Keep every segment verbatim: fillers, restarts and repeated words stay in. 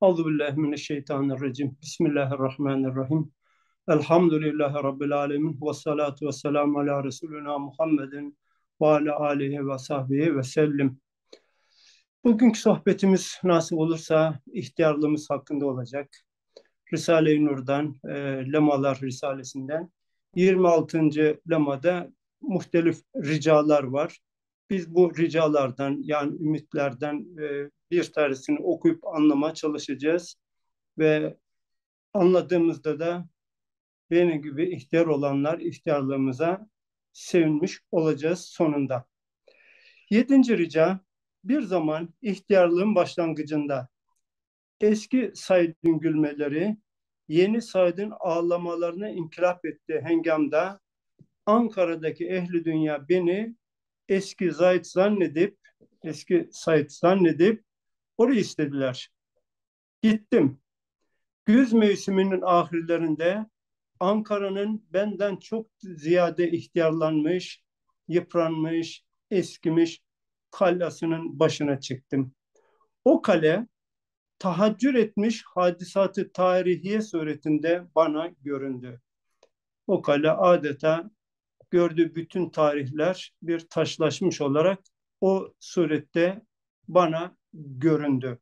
Euzubillahimineşşeytanirracim. Bismillahirrahmanirrahim. Elhamdülillahi Rabbil alemin. Ve salatu ve selamu ala Resulina Muhammedin ve ala alihi ve sahbihi ve sellim. Bugünkü sohbetimiz nasip olursa ihtiyarlığımız hakkında olacak. Risale-i Nur'dan, e, Lemalar Risalesinden yirmi altıncı lemada muhtelif ricalar var. Biz bu ricalardan yani ümitlerden e, bir tanesini okuyup anlamaya çalışacağız ve anladığımızda da benim gibi ihtiyar olanlar ihtiyarlığımıza sevinmiş olacağız sonunda. Yedinci rica, bir zaman ihtiyarlığın başlangıcında eski Said'in gülmeleri yeni Said'in ağlamalarına inkılap etti hengamda Ankara'daki ehli dünya beni eski Said zannedip eski Said zannedip orayı istediler. Gittim. Güz mevsiminin ahirlerinde Ankara'nın benden çok ziyade ihtiyarlanmış, yıpranmış, eskimiş kalasının başına çıktım. O kale tahaccür etmiş hadisatı tarihiye suretinde bana göründü. O kale adeta gördüğü bütün tarihler bir taşlaşmış olarak o surette bana göründü.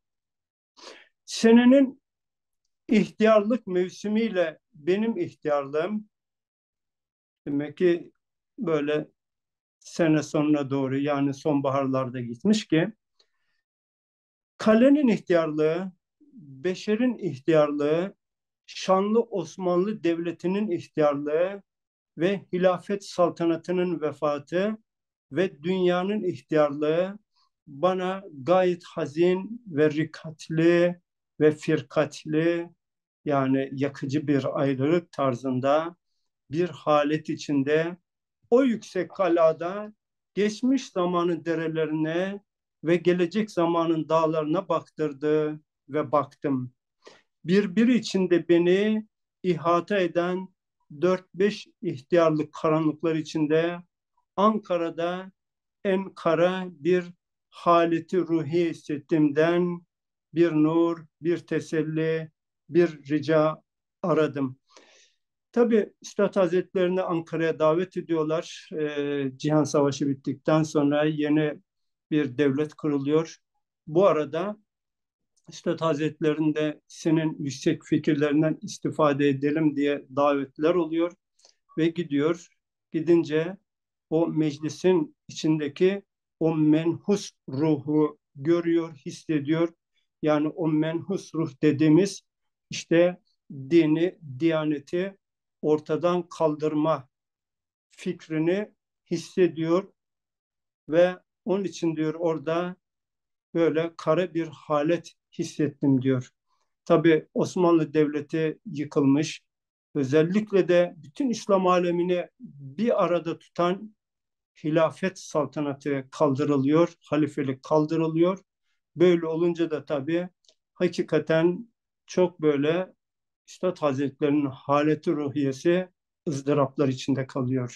Senenin ihtiyarlık mevsimiyle benim ihtiyarlığım demek ki böyle sene sonuna doğru yani sonbaharlarda gitmiş ki kalenin ihtiyarlığı, beşerin ihtiyarlığı, şanlı Osmanlı Devleti'nin ihtiyarlığı ve hilafet saltanatının vefatı ve dünyanın ihtiyarlığı bana gayet hazin ve rikatli ve firkatli yani yakıcı bir ayrılık tarzında bir halet içinde o yüksek kalada geçmiş zamanın derelerine ve gelecek zamanın dağlarına baktırdı ve baktım. Birbiri içinde beni ihata eden dört beş ihtiyarlık karanlıklar içinde Ankara'da en kara bir haleti ruhi hissettiğimden bir nur, bir teselli, bir rica aradım. Tabii Üstad Hazretlerini Ankara'ya davet ediyorlar. Ee, Cihan Savaşı bittikten sonra yeni bir devlet kuruluyor. Bu arada Üstad Hazretlerinde senin yüksek fikirlerinden istifade edelim diye davetler oluyor ve gidiyor. Gidince o meclisin içindeki o menhus ruhu görüyor, hissediyor. Yani o menhus ruh dediğimiz işte dini, diyaneti ortadan kaldırma fikrini hissediyor ve onun için diyor orada böyle kara bir halet hissettim diyor. Tabii Osmanlı Devleti yıkılmış. Özellikle de bütün İslam alemini bir arada tutan hilafet saltanatı kaldırılıyor, halifelik kaldırılıyor. Böyle olunca da tabii hakikaten çok böyle Üstad Hazretleri'nin haleti ruhiyesi ızdıraplar içinde kalıyor.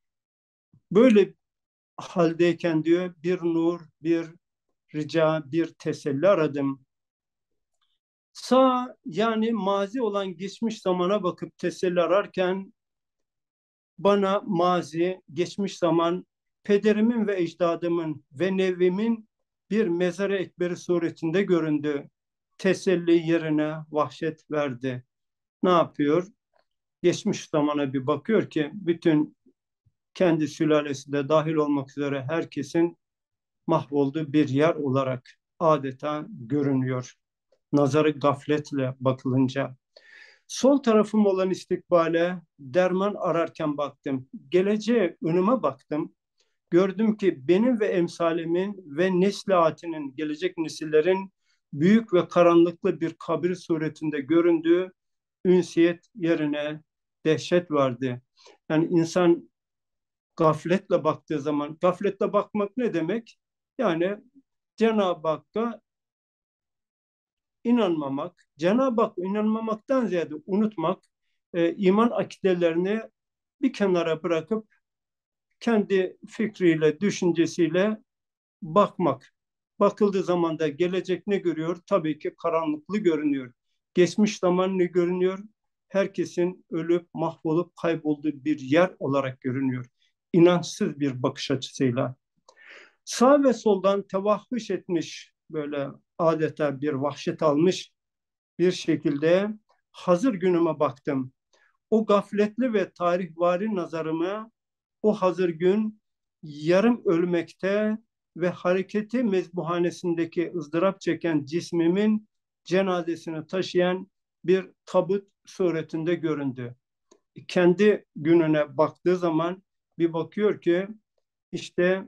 Böyle haldeyken diyor bir nur, bir rica, bir teselli aradım. Sağ yani mazi olan geçmiş zamana bakıp teselli ararken bana mazi, geçmiş zaman pederimin ve ecdadımın ve nevvimin bir mezar-ı ekberi suretinde göründü. Teselli yerine vahşet verdi. Ne yapıyor? Geçmiş zamana bir bakıyor ki bütün kendi sülalesi de dahil olmak üzere herkesin mahvolduğu bir yer olarak adeta görünüyor. Nazarı gafletle bakılınca. Sol tarafım olan istikbale derman ararken baktım. Geleceğe önüme baktım. Gördüm ki benim ve emsalimin ve nesli atinin, gelecek nesillerin büyük ve karanlıklı bir kabir suretinde göründüğü ünsiyet yerine dehşet vardı. Yani insan gafletle baktığı zaman, gafletle bakmak ne demek? Yani Cenab-ı Hakk'a inanmamak, Cenab-ı Hak inanmamaktan ziyade unutmak, e, iman akidelerini bir kenara bırakıp kendi fikriyle, düşüncesiyle bakmak. Bakıldığı zaman da gelecek ne görüyor? Tabii ki karanlıklı görünüyor. Geçmiş zaman ne görünüyor? Herkesin ölüp mahvolup kaybolduğu bir yer olarak görünüyor. İnançsız bir bakış açısıyla. Sağ ve soldan tevahhüş etmiş, böyle adeta bir vahşet almış bir şekilde hazır günüme baktım. O gafletli ve tarihvari nazarımı o hazır gün yarım ölmekte ve hareketi mezbuhanesindeki ızdırap çeken cismimin cenazesini taşıyan bir tabut suretinde göründü. Kendi gününe baktığı zaman bir bakıyor ki işte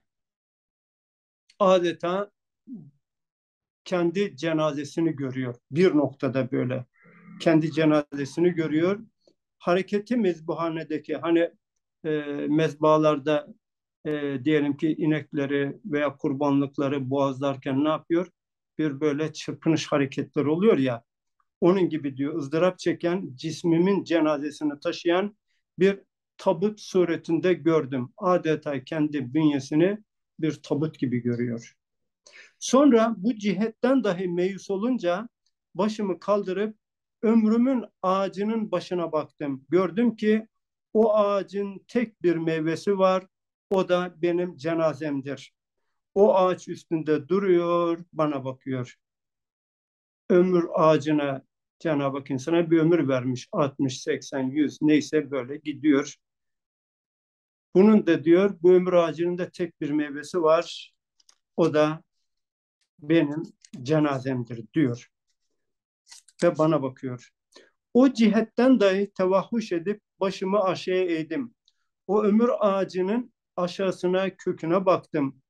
adeta kendi cenazesini görüyor. Bir noktada böyle kendi cenazesini görüyor. Hareketi mezbuhanedeki, hani e, mezbalarda e, diyelim ki inekleri veya kurbanlıkları boğazlarken ne yapıyor? Bir böyle çırpınış hareketleri oluyor ya. Onun gibi diyor, ızdırap çeken cismimin cenazesini taşıyan bir tabut suretinde gördüm. Adeta kendi bünyesini bir tabut gibi görüyor. Sonra bu cihetten dahi meyus olunca başımı kaldırıp ömrümün ağacının başına baktım. Gördüm ki o ağacın tek bir meyvesi var. O da benim cenazemdir. O ağaç üstünde duruyor, bana bakıyor. Ömür ağacına Cenab-ı Hak insana bir ömür vermiş. altmış, seksen, yüz neyse böyle gidiyor. Bunun da diyor bu ömür ağacının da tek bir meyvesi var. O da benim cenazemdir diyor ve bana bakıyor. O cihetten dahi tevahhuş edip başımı aşağıya eğdim. O ömür ağacının aşağısına, köküne baktım.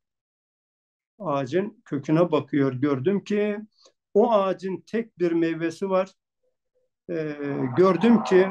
Ağacın köküne bakıyor. Gördüm ki o ağacın tek bir meyvesi var. Ee, gördüm ki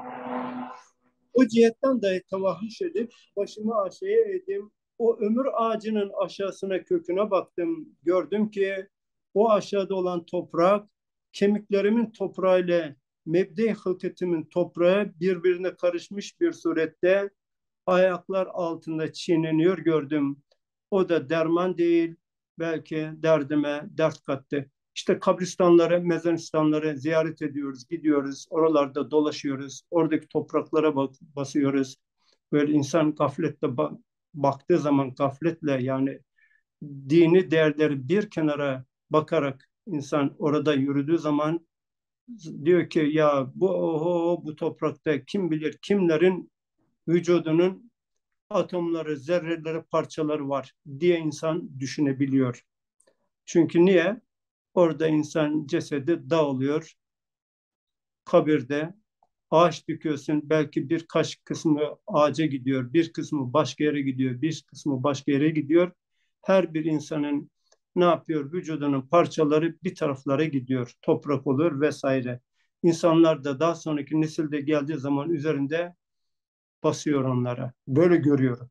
o cihetten dahi tevahhuş edip başımı aşağıya eğdim. O ömür ağacının aşağısına, köküne baktım. Gördüm ki o aşağıda olan toprak kemiklerimin toprağıyla mebde-i hılketimin toprağı birbirine karışmış bir surette ayaklar altında çiğneniyor gördüm. O da derman değil, belki derdime dert kattı. İşte kabristanları, mezarlıkları ziyaret ediyoruz, gidiyoruz, oralarda dolaşıyoruz, oradaki topraklara bak basıyoruz. Böyle insan gafletle ba- baktığı zaman gafletle, yani dini değerleri bir kenara bakarak insan orada yürüdüğü zaman diyor ki ya bu oho, bu toprakta kim bilir kimlerin vücudunun atomları, zerreleri, parçaları var diye insan düşünebiliyor. Çünkü niye? Orada insan cesedi dağılıyor. Kabirde ağaç dikiyorsun. Belki birkaç kısmı ağaca gidiyor, bir kısmı başka yere gidiyor, bir kısmı başka yere gidiyor. Her bir insanın ne yapıyor? Vücudunun parçaları bir taraflara gidiyor. Toprak olur vesaire. İnsanlar da daha sonraki nesilde geldiği zaman üzerinde basıyor onlara. Böyle görüyorum.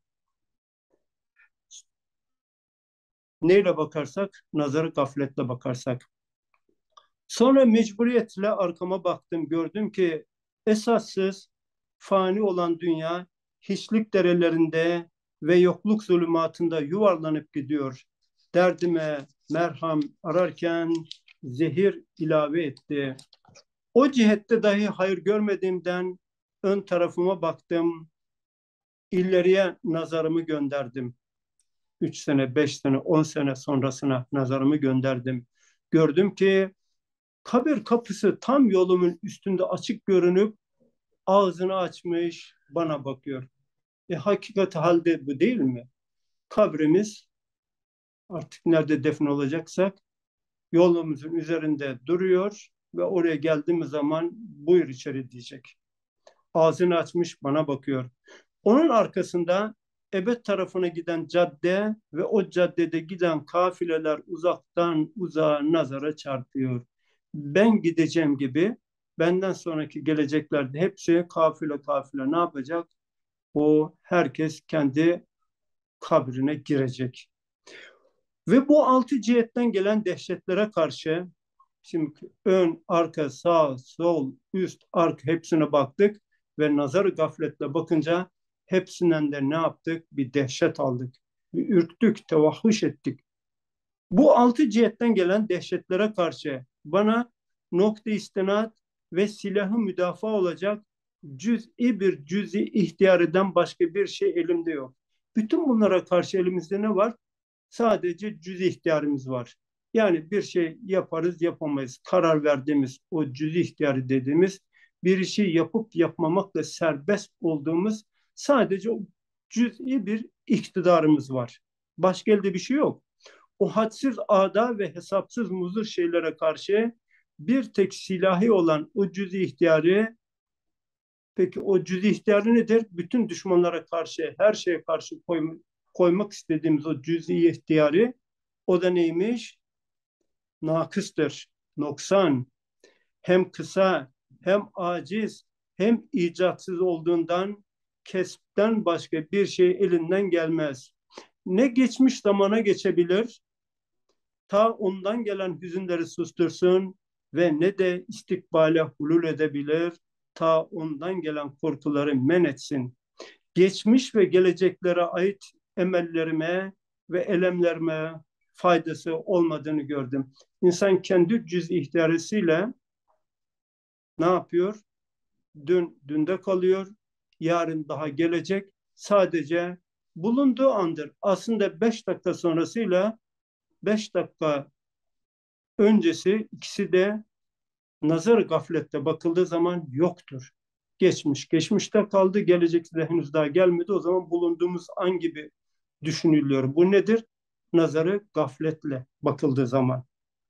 Neyle bakarsak, nazarı gafletle bakarsak. Sonra mecburiyetle arkama baktım, gördüm ki esassız, fani olan dünya hiçlik derelerinde ve yokluk zulümatında yuvarlanıp gidiyor. Derdime merham ararken zehir ilave etti. O cihette dahi hayır görmediğimden ön tarafıma baktım, ileriye nazarımı gönderdim. Üç sene, beş sene, on sene sonrasına nazarımı gönderdim. Gördüm ki kabir kapısı tam yolumun üstünde açık görünüp ağzını açmış bana bakıyor. E hakikat halde bu değil mi? Kabrimiz artık nerede defin olacaksak yolumuzun üzerinde duruyor ve oraya geldiğimiz zaman buyur içeri diyecek. Ağzını açmış bana bakıyor. Onun arkasında ebed tarafına giden cadde ve o caddede giden kafileler uzaktan uzağa nazara çarpıyor. Ben gideceğim gibi benden sonraki geleceklerde hepsi kafile kafile ne yapacak? O herkes kendi kabrine girecek. Ve bu altı cihetten gelen dehşetlere karşı şimdi ön, arka, sağ, sol, üst, arka hepsine baktık ve nazarı gafletle bakınca hepsinden de ne yaptık? Bir dehşet aldık. Bir ürktük, tevahhuş ettik. Bu altı cihetten gelen dehşetlere karşı bana nokta istinat ve silahı müdafaa olacak cüz'i bir cüz'i ihtiyarından başka bir şey elimde yok. Bütün bunlara karşı elimizde ne var? Sadece cüz ihtiyarımız var. Yani bir şey yaparız yapamayız. Karar verdiğimiz o cüz ihtiyarı dediğimiz bir işi yapıp yapmamakla serbest olduğumuz sadece o cüz'i bir iktidarımız var. Başka elde bir şey yok. O hadsiz ağda ve hesapsız muzur şeylere karşı bir tek silahi olan o cüz-i ihtiyarı, peki o cüz-i ihtiyarı nedir? Bütün düşmanlara karşı, her şeye karşı koy, koymak istediğimiz o cüz-i ihtiyarı, o da neymiş? Nakıstır, noksan, hem kısa, hem aciz, hem icatsız olduğundan kespten başka bir şey elinden gelmez. Ne geçmiş zamana geçebilir, ta ondan gelen hüzünleri sustursun ve ne de istikbale hulul edebilir, ta ondan gelen korkuları men etsin. Geçmiş ve geleceklere ait emellerime ve elemlerime faydası olmadığını gördüm. İnsan kendi cüz ihtiyarıyla ne yapıyor? Dün dünde kalıyor, yarın daha gelecek. Sadece bulunduğu andır. Aslında beş dakika sonrasıyla beş dakika öncesi ikisi de nazar gaflette bakıldığı zaman yoktur. Geçmiş, geçmişte kaldı, gelecekte de henüz daha gelmedi. O zaman bulunduğumuz an gibi düşünülüyor. Bu nedir? Nazarı gafletle bakıldığı zaman.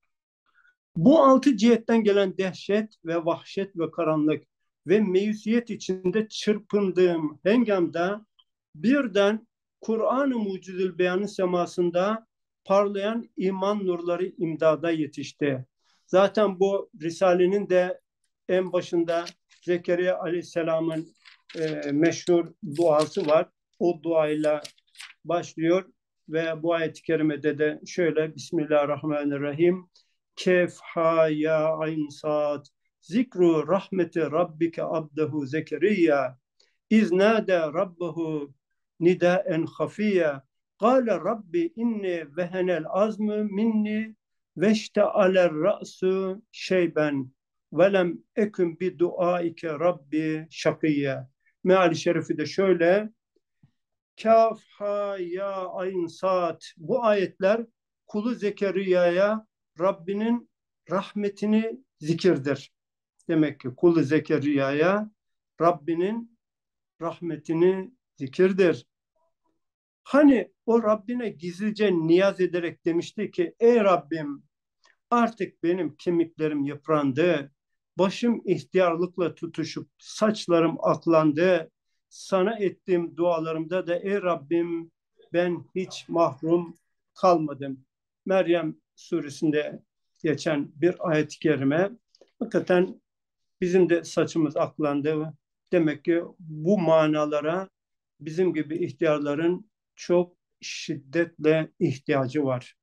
Bu altı cihetten gelen dehşet ve vahşet ve karanlık ve meyusiyet içinde çırpındığım hengamda birden Kur'an-ı Mucizül Beyan'ın semasında parlayan iman nurları imdada yetişti. Zaten bu Risale'nin de en başında Zekeriya Aleyhisselam'ın e, meşhur duası var. O duayla başlıyor ve bu ayet-i kerimede de şöyle: Bismillahirrahmanirrahim. Kef ha ya ayn sad zikru rahmeti rabbike abdehu Zekeriya iznade rabbehu nidaen hafiya kâle rabbi inni vehenel azmü minni veşte'aler ra'su şeyben velem eküm bi duaike rabbi şakiyye. Meali şerifi de şöyle: Kaf, ha, ya, ayn, saat. Bu ayetler kulu Zekeriya'ya Rabbinin rahmetini zikirdir. Demek ki kulu Zekeriya'ya Rabbinin rahmetini zikirdir. Hani o Rabbine gizlice niyaz ederek demişti ki: Ey Rabbim, artık benim kemiklerim yıprandı, başım ihtiyarlıkla tutuşup saçlarım aklandı. Sana ettiğim dualarımda da ey Rabbim ben hiç mahrum kalmadım. Meryem suresinde geçen bir ayet-i kerime. Hakikaten bizim de saçımız aklandı. Demek ki bu manalara bizim gibi ihtiyarların çok şiddetle ihtiyacı var.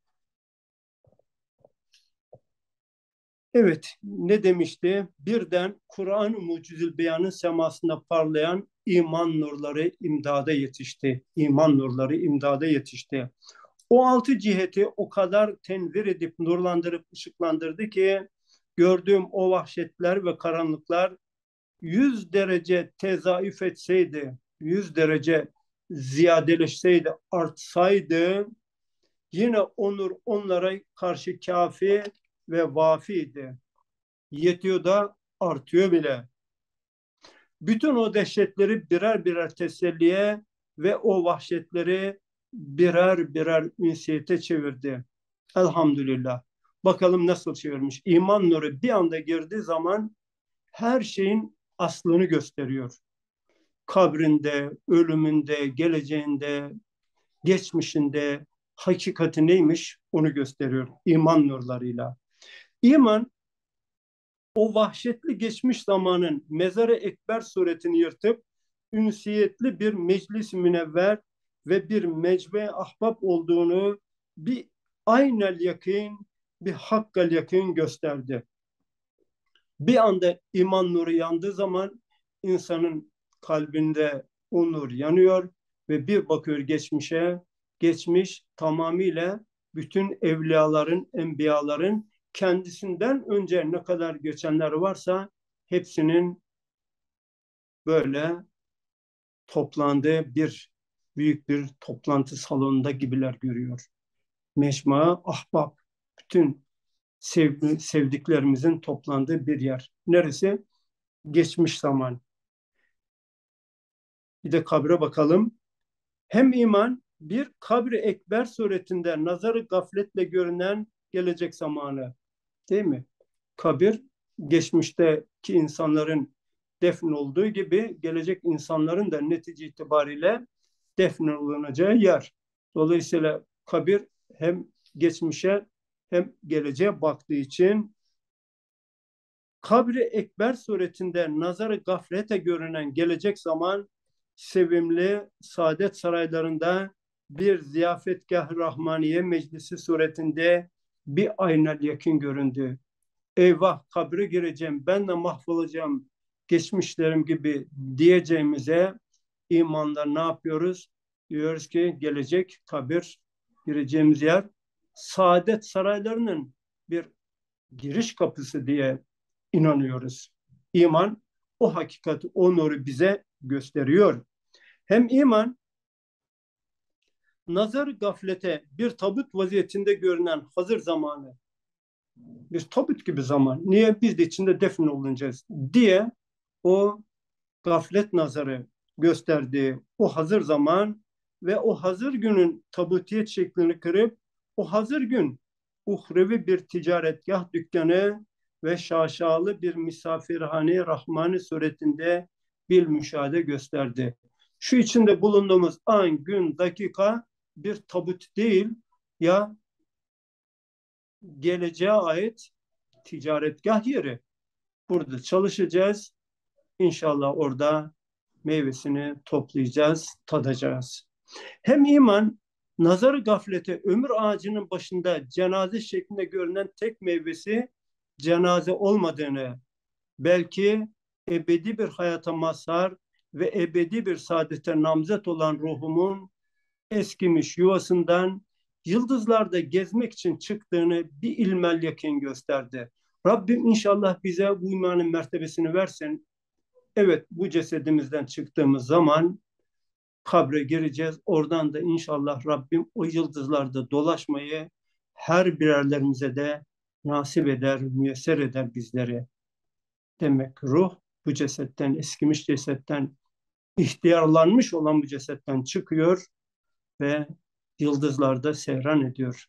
Evet, ne demişti? Birden Kur'an-ı Mucizül Beyan'ın semasında parlayan iman nurları imdada yetişti. İman nurları imdada yetişti. O altı ciheti o kadar tenvir edip nurlandırıp ışıklandırdı ki gördüğüm o vahşetler ve karanlıklar yüz derece tezayüf etseydi, yüz derece ziyadeleşseydi, artsaydı yine onur onlara karşı kafi ve vafiydi. Yetiyor da artıyor bile. Bütün o dehşetleri birer birer teselliye ve o vahşetleri birer birer ünsiyete çevirdi. Elhamdülillah. Bakalım nasıl çevirmiş. İman nuru bir anda girdiği zaman her şeyin aslını gösteriyor. Kabrinde, ölümünde, geleceğinde, geçmişinde hakikati neymiş onu gösteriyor iman nurlarıyla. İman o vahşetli geçmiş zamanın mezarı ekber suretini yırtıp ünsiyetli bir meclis münevver ve bir mecbe ahbap olduğunu bir aynel yakın, bir hakkal yakın gösterdi. Bir anda iman nuru yandığı zaman insanın kalbinde o nur yanıyor ve bir bakıyor geçmişe, geçmiş tamamıyla bütün evliyaların, enbiyaların kendisinden önce ne kadar göçenler varsa hepsinin böyle toplandığı bir büyük bir toplantı salonunda gibiler görüyor. Mecmua ahbap, bütün sevdi, sevdiklerimizin toplandığı bir yer. Neresi? Geçmiş zaman. Bir de kabre bakalım. Hem iman bir kabri ekber suretinde nazarı gafletle görünen gelecek zamanı. Değil mi? Kabir geçmişteki insanların defn olduğu gibi gelecek insanların da netice itibariyle defnolunacağı yer. Dolayısıyla kabir hem geçmişe hem geleceğe baktığı için kabri ekber suretinde nazarı gaflete görünen gelecek zaman sevimli saadet saraylarında bir ziyafetgah rahmaniye meclisi suretinde bir aynel yakın göründü. Eyvah kabre gireceğim, ben de mahvolacağım geçmişlerim gibi diyeceğimize imanla ne yapıyoruz? Diyoruz ki gelecek kabir, gireceğimiz yer saadet saraylarının bir giriş kapısı diye inanıyoruz. İman o hakikati, o nuru bize gösteriyor. Hem iman nazar gaflete bir tabut vaziyetinde görünen hazır zamanı, bir tabut gibi zaman, niye biz de içinde defne olunacağız diye o gaflet nazarı gösterdiği o hazır zaman ve o hazır günün tabutiyet şeklini kırıp o hazır gün uhrevi bir ticaretgah dükkanı ve şaşalı bir misafirhane rahmani suretinde bir müşahede gösterdi. Şu içinde bulunduğumuz an, gün, dakika bir tabut değil, ya geleceğe ait ticaretgah yeri. Burada çalışacağız. İnşallah orada meyvesini toplayacağız, tadacağız. Hem iman, nazar gaflete ömür ağacının başında cenaze şeklinde görünen tek meyvesi cenaze olmadığını, belki ebedi bir hayata mazhar ve ebedi bir saadete namzet olan ruhumun eskimiş yuvasından yıldızlarda gezmek için çıktığını bir ilmel yakin gösterdi. Rabbim inşallah bize bu imanın mertebesini versin. Evet, bu cesedimizden çıktığımız zaman kabre gireceğiz. Oradan da inşallah Rabbim o yıldızlarda dolaşmayı her birerlerimize de nasip eder, müyesser eder bizleri. Demek ruh bu cesetten, eskimiş cesetten, ihtiyarlanmış olan bu cesetten çıkıyor ve yıldızlarda seyran ediyor.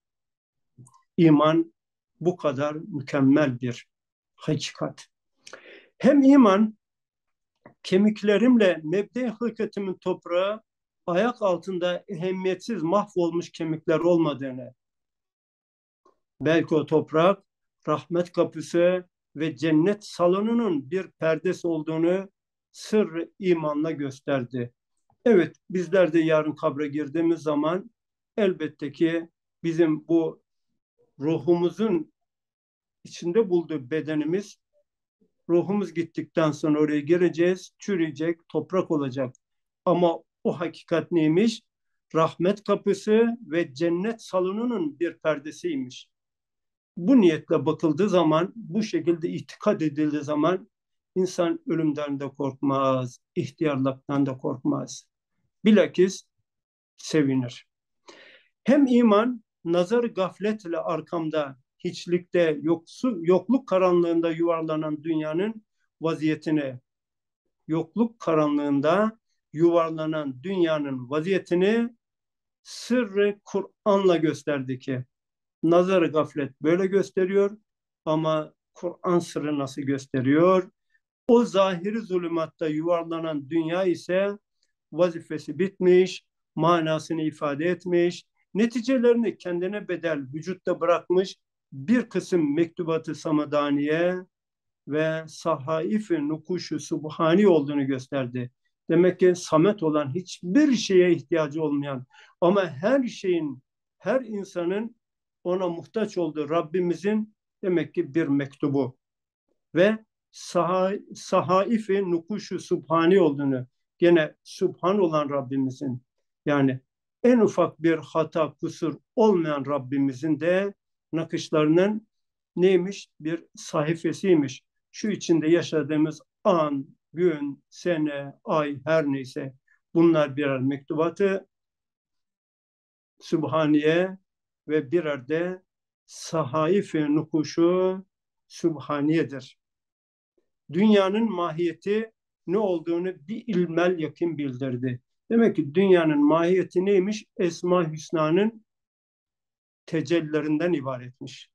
İman bu kadar mükemmel bir hakikat. Hem iman kemiklerimle mebde hılketimin toprağı ayak altında ehemmiyetsiz mahvolmuş kemikler olmadığını, belki o toprak rahmet kapısı ve cennet salonunun bir perdesi olduğunu sır imanla gösterdi. Evet, bizler de yarın kabre girdiğimiz zaman elbette ki bizim bu ruhumuzun içinde bulduğu bedenimiz, ruhumuz gittikten sonra oraya gireceğiz, çürüyecek, toprak olacak. Ama o hakikat neymiş? Rahmet kapısı ve cennet salonunun bir perdesiymiş. Bu niyetle bakıldığı zaman, bu şekilde itikad edildiği zaman insan ölümden de korkmaz, ihtiyarlıktan da korkmaz. Bilakis sevinir. Hem iman, nazar gafletle arkamda, hiçlikte, yoksu, yokluk karanlığında yuvarlanan dünyanın vaziyetini, yokluk karanlığında yuvarlanan dünyanın vaziyetini sırrı Kur'an'la gösterdi ki, nazar gaflet böyle gösteriyor ama Kur'an sırrı nasıl gösteriyor? O zahiri zulümatta yuvarlanan dünya ise vazifesi bitmiş, manasını ifade etmiş, neticelerini kendine bedel vücutta bırakmış bir kısım mektubatı samadaniye ve sahaif-i nukuşu subhani olduğunu gösterdi. Demek ki samet olan, hiçbir şeye ihtiyacı olmayan ama her şeyin, her insanın ona muhtaç olduğu Rabbimizin demek ki bir mektubu ve saha, sahaif-i nukuşu subhani olduğunu, gene subhan olan Rabbimizin, yani En ufak bir hata, kusur olmayan Rabbimizin de nakışlarının neymiş? Bir sayfasıymış. Şu içinde yaşadığımız an, gün, sene, ay her neyse bunlar birer mektubatı Sübhaniye ve birer de sahaif-i nukuşu Sübhaniye'dir. Dünyanın mahiyeti ne olduğunu bir ilmel yakın bildirdi. Demek ki dünyanın mahiyeti neymiş? Esma-i Hüsna'nın tecellilerinden ibaretmiş.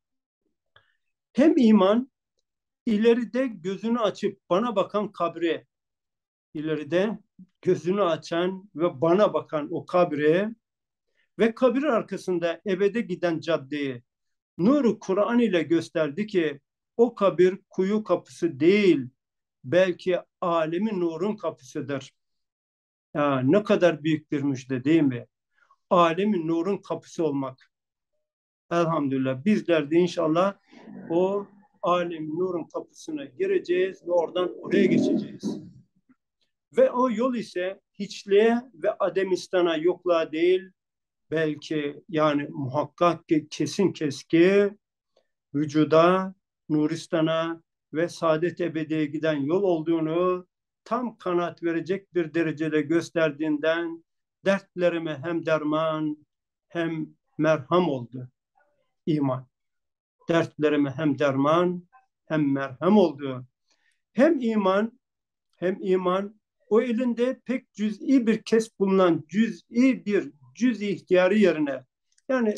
Hem iman, ileride gözünü açıp bana bakan kabre, ileride gözünü açan ve bana bakan o kabre ve kabir arkasında ebede giden caddeyi nuru Kur'an ile gösterdi ki o kabir kuyu kapısı değil, belki alemin nurun kapısıdır. Ya ne kadar büyük bir müjde değil mi? Alemin nurun kapısı olmak. Elhamdülillah bizler de inşallah o alemin nurun kapısına gireceğiz ve oradan oraya geçeceğiz. Ve o yol ise hiçliğe ve ademistana, yokluğa değil, belki yani muhakkak ki kesin keski vücuda, nuristana ve saadet ebediye giden yol olduğunu tam kanaat verecek bir derecede gösterdiğinden dertlerime hem derman hem merham oldu iman. Dertlerime hem derman hem merhem oldu. Hem iman hem iman o elinde pek cüz'i bir kesp bulunan cüz'i bir cüz ihtiyarı yerine yani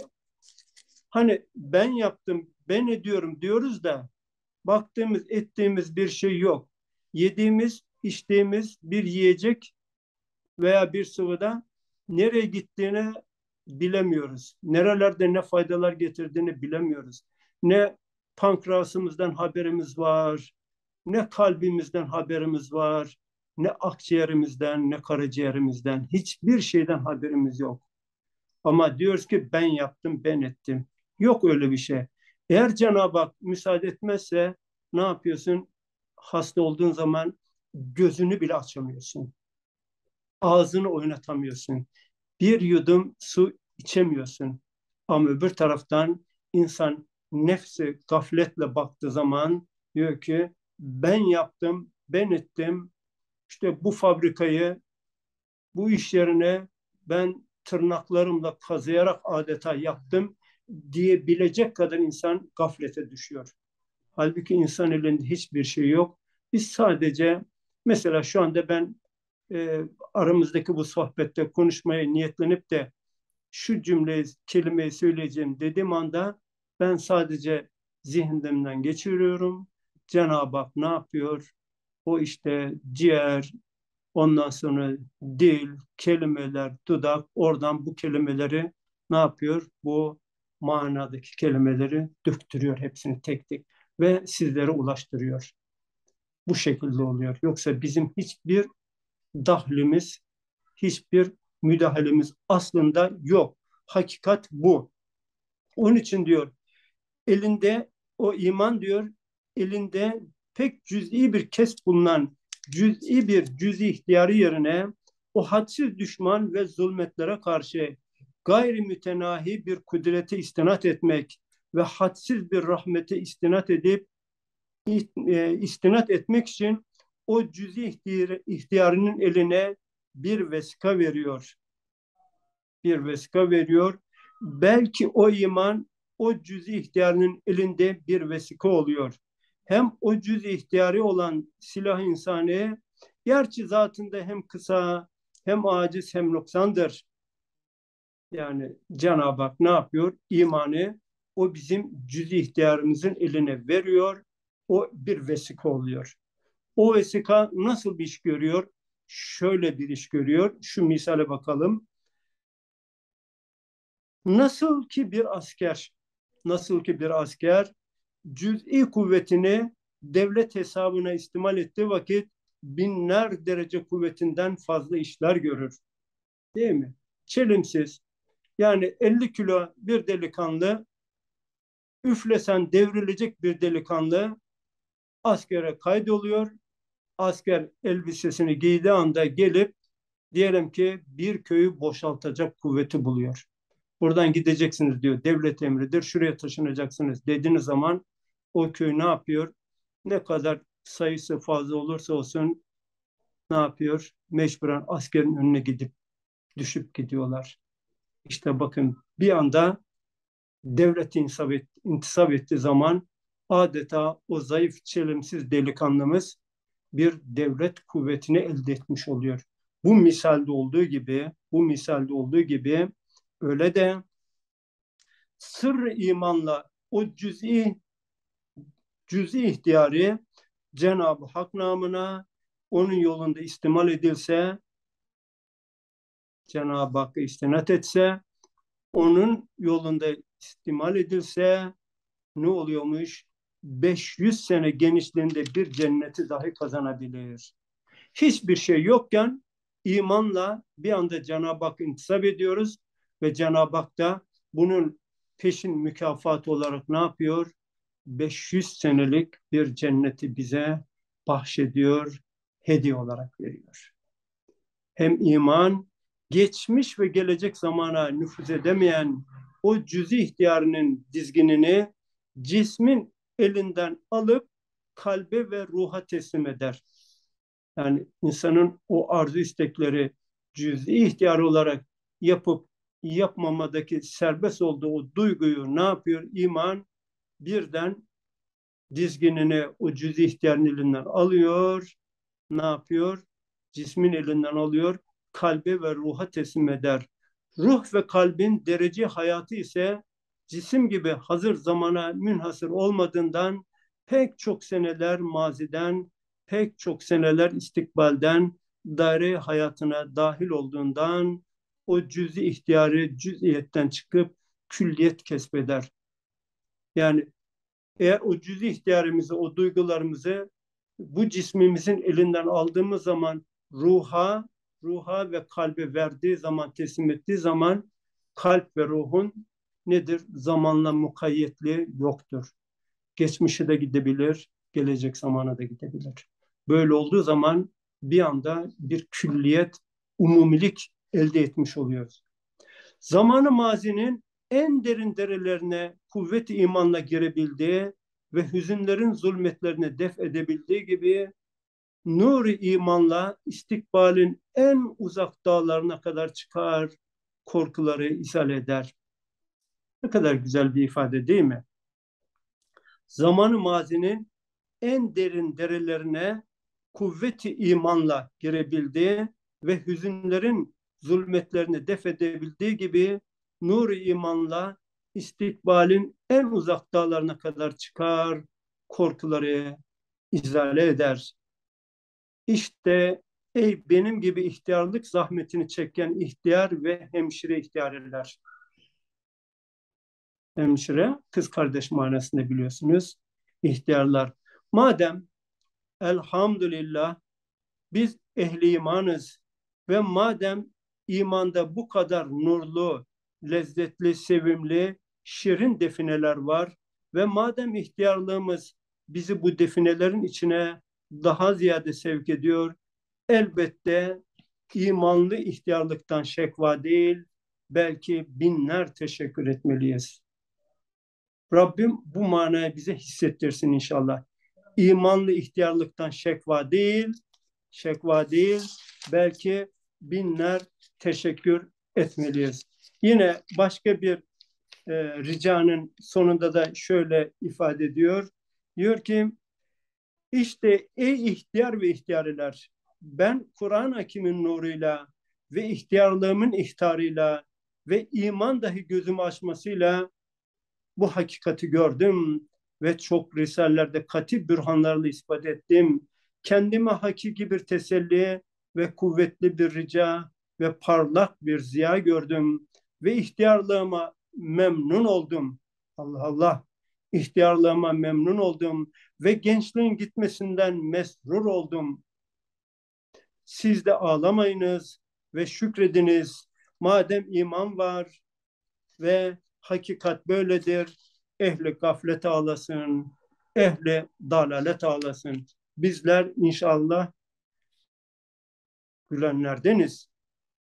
hani ben yaptım, ben ediyorum diyoruz da baktığımız, ettiğimiz bir şey yok. Yediğimiz, içtiğimiz bir yiyecek veya bir sıvıda nereye gittiğini bilemiyoruz. Nerelerde ne faydalar getirdiğini bilemiyoruz. Ne pankreasımızdan haberimiz var, ne kalbimizden haberimiz var, ne akciğerimizden, ne karaciğerimizden, hiçbir şeyden haberimiz yok. Ama diyoruz ki ben yaptım, ben ettim. Yok öyle bir şey. Eğer Cenab-ı Hak müsaade etmezse ne yapıyorsun? Hasta olduğun zaman gözünü bile açamıyorsun. Ağzını oynatamıyorsun. Bir yudum su içemiyorsun. Ama öbür taraftan insan nefsi gafletle baktığı zaman diyor ki ben yaptım, ben ettim. İşte bu fabrikayı, bu iş yerine ben tırnaklarımla kazıyarak adeta yaptım diyebilecek kadar insan gaflete düşüyor. Halbuki insan elinde hiçbir şey yok. Biz sadece mesela şu anda ben e, aramızdaki bu sohbette konuşmaya niyetlenip de şu cümleyi, kelimeyi söyleyeceğim dediğim anda ben sadece zihnimden geçiriyorum. Cenab-ı Hak ne yapıyor? O işte ciğer, ondan sonra dil, kelimeler, dudak, oradan bu kelimeleri ne yapıyor? Bu manadaki kelimeleri döktürüyor hepsini tek tek ve sizlere ulaştırıyor. Bu şekilde oluyor. Yoksa bizim hiçbir dahlimiz, hiçbir müdahalemiz aslında yok. Hakikat bu. Onun için diyor elinde o iman diyor elinde pek cüz'i bir kes bulunan cüz'i bir cüz'i ihtiyarı yerine o hadsiz düşman ve zulmetlere karşı gayri mütenahi bir kudrete istinat etmek ve hadsiz bir rahmete istinat edip e, istinat etmek için o cüz'i ihtiyarının eline bir vesika veriyor. Bir vesika veriyor. Belki o iman o cüz-i ihtiyarının elinde bir vesika oluyor. Hem o cüz-i ihtiyarı olan silah insani gerçi zatında hem kısa hem aciz hem noksandır. Yani Cenab-ı Hak ne yapıyor? İmanı o bizim cüz-i ihtiyarımızın eline veriyor. O bir vesika oluyor. O vesika nasıl bir iş görüyor? Şöyle bir iş görüyor. Şu misale bakalım. Nasıl ki bir asker, nasıl ki bir asker cüz'i kuvvetini devlet hesabına istimal ettiği vakit binler derece kuvvetinden fazla işler görür. Değil mi? Çelimsiz. Yani elli kilo bir delikanlı, üflesen devrilecek bir delikanlı askere kaydoluyor. Asker elbisesini giydiği anda gelip Diyelim ki bir köyü boşaltacak kuvveti buluyor. Buradan gideceksiniz diyor. Devlet emridir. Şuraya taşınacaksınız dediğiniz zaman o köy ne yapıyor? Ne kadar sayısı fazla olursa olsun ne yapıyor? Mecburen askerin önüne gidip düşüp gidiyorlar. İşte bakın bir anda devlet intisap, et, intisap ettiği zaman adeta o zayıf, çelimsiz delikanlımız bir devlet kuvvetini elde etmiş oluyor. Bu misalde olduğu gibi, bu misalde olduğu gibi öyle de sır imanla o cüz'i cüz'i ihtiyarı Cenab-ı Hak namına onun yolunda istimal edilse, Cenab-ı Hakk'a istinat etse, onun yolunda istimal edilse ne oluyormuş? beş yüz sene genişliğinde bir cenneti dahi kazanabilir. Hiçbir şey yokken imanla bir anda Cenab-ı Hakk'a intisap ediyoruz ve Cenab-ı Hak da bunun peşin mükafatı olarak ne yapıyor? beş yüz senelik bir cenneti bize bahşediyor, hediye olarak veriyor. Hem iman, geçmiş ve gelecek zamana nüfuz edemeyen o cüz-i ihtiyarının dizginini cismin elinden alıp kalbe ve ruha teslim eder. Yani insanın o arzu istekleri cüz-i ihtiyar olarak yapıp yapmamadaki serbest olduğu o duyguyu ne yapıyor? İman birden dizginini o cüz-i ihtiyarın elinden alıyor. Ne yapıyor? Cismin elinden alıyor. Kalbe ve ruha teslim eder. Ruh ve kalbin derece hayatı ise cisim gibi hazır zamana münhasır olmadığından pek çok seneler maziden, pek çok seneler istikbalden daire hayatına dahil olduğundan o cüz-i ihtiyarı cüz'iyetten çıkıp külliyet kesbeder. Yani eğer o cüz-i ihtiyarımızı, o duygularımızı bu cismimizin elinden aldığımız zaman ruha, ruha ve kalbe verdiği zaman, teslim ettiği zaman kalp ve ruhun nedir? Zamanla mukayyetliği yoktur. Geçmişe de gidebilir, gelecek zamana da gidebilir. Böyle olduğu zaman bir anda bir külliyet, umumilik elde etmiş oluyoruz. Zamanı mazinin en derin derelerine kuvvet-i imanla girebildiği ve hüzünlerin zulmetlerini def edebildiği gibi nur-i imanla istikbalin en uzak dağlarına kadar çıkar, korkuları izale eder. Ne kadar güzel bir ifade değil mi? Zamanı mazinin en derin derelerine kuvvet-i imanla girebildiği ve hüzünlerin zulmetlerini def edebildiği gibi nur-i imanla istikbalin en uzak dağlarına kadar çıkar, korkuları izale eder. İşte ey benim gibi ihtiyarlık zahmetini çeken ihtiyar ve hemşire ihtiyarlar. Hemşire, kız kardeş manasında biliyorsunuz. İhtiyarlar. Madem elhamdülillah biz ehli imanız ve madem imanda bu kadar nurlu, lezzetli, sevimli, şirin defineler var ve madem ihtiyarlığımız bizi bu definelerin içine daha ziyade sevk ediyor, elbette imanlı ihtiyarlıktan şekva değil, belki binler teşekkür etmeliyiz. Rabbim bu manayı bize hissettirsin inşallah. İmanlı ihtiyarlıktan şekva değil, şekva değil, belki binler teşekkür etmeliyiz. Yine başka bir e, ricanın sonunda da şöyle ifade ediyor. Diyor ki, işte ey ihtiyar ve ihtiyariler, ben Kur'an Hakim'in nuruyla ve ihtiyarlığımın ihtarıyla ve iman dahi gözümü açmasıyla bu hakikati gördüm ve çok risallerde katı bürhanlarla ispat ettim. Kendime hakiki bir teselli ve kuvvetli bir rica ve parlak bir ziya gördüm ve ihtiyarlığıma memnun oldum. Allah Allah, ihtiyarlığıma memnun oldum ve gençliğin gitmesinden mesrur oldum. Siz de ağlamayınız ve şükrediniz. Madem iman var ve hakikat böyledir, ehli gaflet ağlasın, ehli dalalet ağlasın. Bizler inşallah gülenlerdeniz.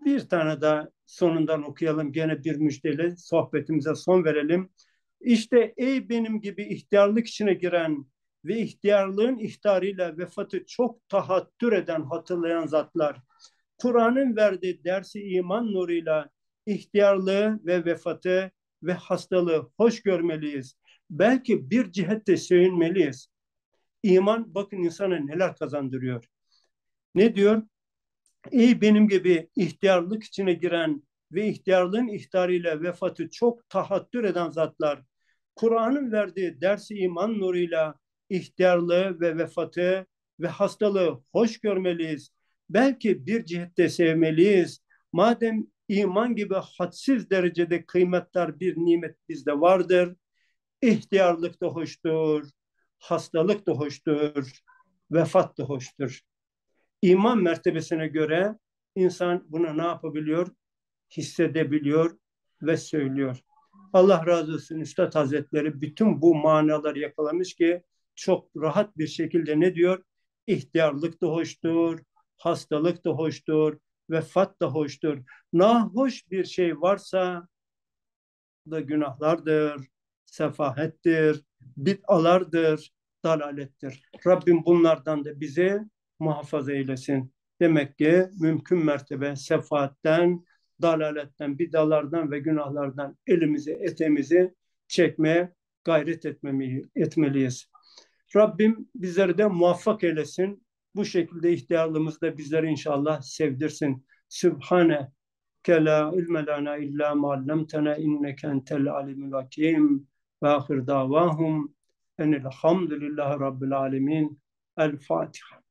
Bir tane daha sonundan okuyalım. Gene bir müjdeyle sohbetimize son verelim. İşte ey benim gibi ihtiyarlık içine giren ve ihtiyarlığın ihtarıyla vefatı çok tahattür eden, hatırlayan zatlar. Kur'an'ın verdiği dersi iman nuruyla ihtiyarlığı ve vefatı ve hastalığı hoş görmeliyiz. Belki bir cihette sevinmeliyiz. İman bakın insana neler kazandırıyor. Ne diyor? Ey benim gibi ihtiyarlık içine giren ve ihtiyarlığın ihtarıyla vefatı çok tahattür eden zatlar, Kur'an'ın verdiği dersi iman nuruyla ihtiyarlığı ve vefatı ve hastalığı hoş görmeliyiz. Belki bir cihette sevmeliyiz. Madem iman gibi hadsiz derecede kıymetler bir nimet bizde vardır, ihtiyarlık da hoştur, hastalık da hoştur, vefat da hoştur. İman mertebesine göre insan bunu ne yapabiliyor? Hissedebiliyor ve söylüyor. Allah razı olsun Üstad Hazretleri bütün bu manaları yakalamış ki çok rahat bir şekilde ne diyor? İhtiyarlık da hoştur, hastalık da hoştur, vefat da hoştur. Nahoş bir şey varsa da günahlardır, sefahettir, bid'alardır, dalalettir. Rabbim bunlardan da bizi muhafaza eylesin. Demek ki mümkün mertebe sefahatten, dalaletten, bid'alardan ve günahlardan elimizi, etemizi çekmeye gayret etmeliyiz. Rabbim bizleri de muvaffak eylesin. Bu şekilde ihtiyarlığımızda bizleri inşallah sevdirsin. Sübhane ke la ilme lana illa ma allamtana inneke entel alimul hakim ve ahir davahum enilhamdülillahi rabbil alemin. El Fatiha.